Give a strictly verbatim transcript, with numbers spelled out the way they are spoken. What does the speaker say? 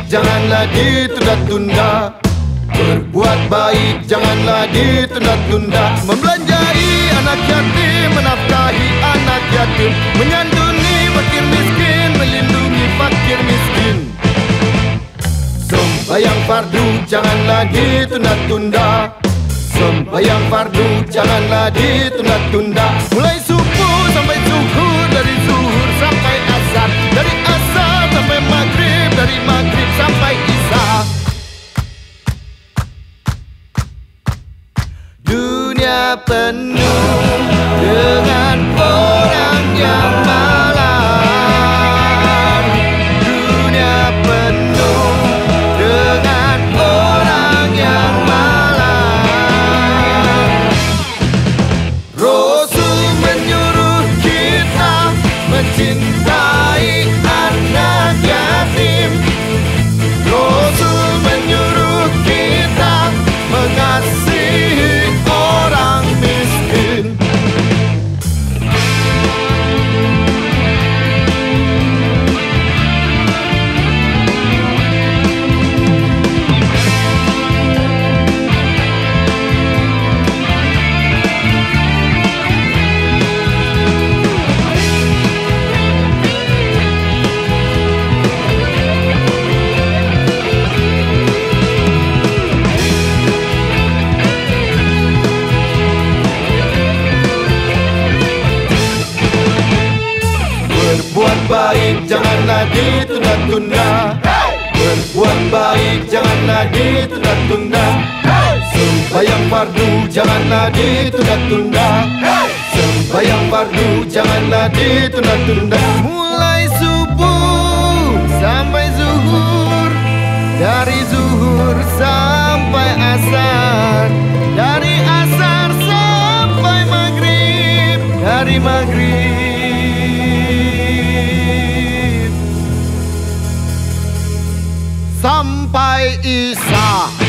janganlah ditunda-tunda. Berbuat baik janganlah ditunda-tunda. Membelanjai anak yatim, menafkahi anak yatim, menyantuni fakir miskin, melindungi fakir miskin. Sembahyang fardu janganlah ditunda-tunda. Sembahyang fardu janganlah ditunda-tunda. Mulai subuh sampai zuhur, dari zuhur sampai asar, dari asar sampai maghrib, dari maghrib sampai isya. Dunia penuh dengan orang yang malang. Dunia penuh dengan orang yang malang. Rasul menyuruh kita mencintai anak yatim. Rasul menyuruh kita mengasihi orang miskin. Berbuat baik janganlah ditunda-tunda. Berbuat baik janganlah ditunda-tunda. Sembahyang fardu janganlah ditunda-tunda. Sembahyang fardu janganlah ditunda-tunda. Mulai subuh sampai zuhur, dari zuhur sampai asar, dari asar sampai maghrib, dari maghrib sampai isya.